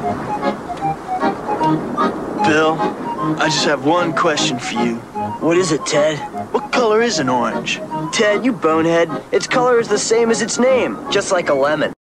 Bill, I just have one question for you. What is it, Ted? What color is an orange? Ted, you bonehead. Its color is the same as its name, just like a lemon.